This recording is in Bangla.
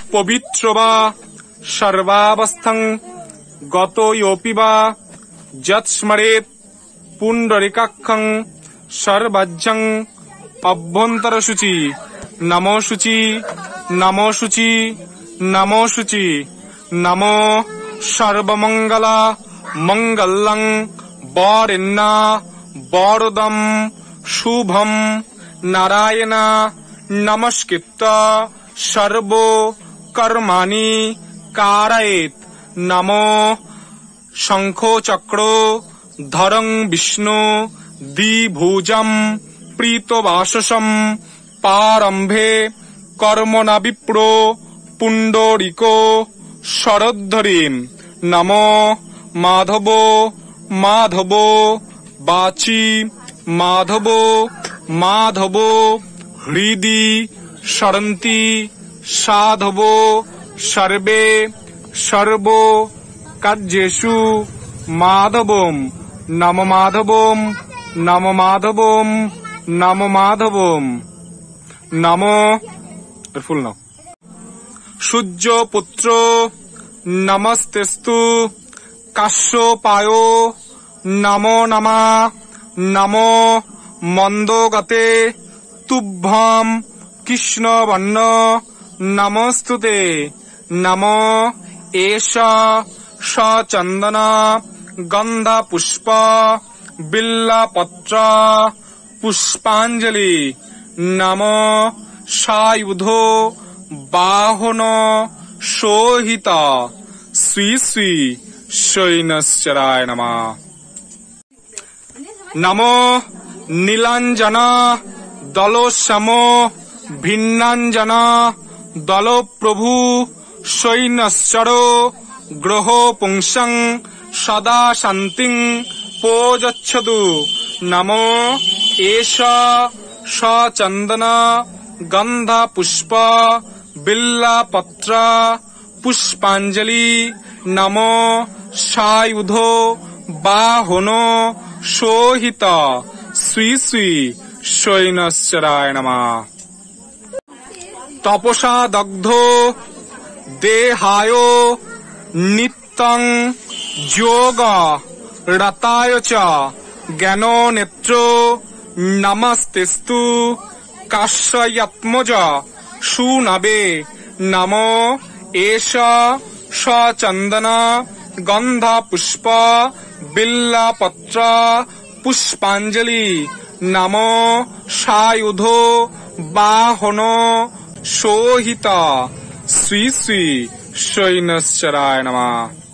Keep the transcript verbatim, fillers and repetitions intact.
পবিত্র বা সর্বাবস্থং গতো ইয়োপি বা যৎস্মরেৎ পুণ্ডরিকাক্ষং সর্বজ্ঞং অভ্যন্তর শুচি নমো শুচি নমো শুচি নমো শুচি নমো সর্বমঙ্গলা মঙ্গলং বরেণ্যা বরদম শুভম নারায়ণ নমস্কৃত্য সর্ব কর্মাণি কারয়েৎ নমো শঙ্খ চক্র ধরং বিষ্ণু দ্বিভুজম প্রীতবাসসম পারম্ভে কর্মণা বিপ্র পুণ্ডরিকো শরদ্ধরিম নমো মাধব মাধব বাচি মাধব মাধব হৃদি সরন্তি সাধব সর্বে সর্ব কার্যেষু মাধবম নম মাধবম নম মাধবম নম মাধবম নম ফুল নাম সূর্য পুত্র নমস্তেস্তু কাশ্যপায় নমো নমা নমো মন্দগতে তুভ্যম কৃষ্ণবর্ণ নমস্তুতে নমো এষ সচন্দন গন্ধ পুষ্প বিল্লপত্র পুষ্পাঞ্জলি নমো সায়ুধ বাহন শোহিত শ্রী শ্রী শৈনশ্চরায় নমঃ নমো নীলাঞ্জন দলোসম ভিন্নাঞ্জন দল প্রভু শৈনশ্চর গ্রহ পুংসং সদা শান্তিং পোজচ্ছতু নমো এষ সচন্দন গন্ধ পুষ্প বিল্লপত্র পুষ্পাঞ্জলি নমো সায়ুধ বাহন শোহিত শ্রী শ্রী শৈনশ্চরায় নমঃ তপসা দগ্ধ দেহায় নিত্যং যোগ রতায় চ জ্ঞান নেত্র নমস্তেস্তু কাশ্যয়াত্মজ সুনবে নমো এষ সচন্দন গন্ধ পুষ্প বিল্লপত্র পুষ্পাঞ্জলি নমো সায়ুধ বাহন শোহিত শ্রী শ্রী শৈনশ্চরায় নমঃ।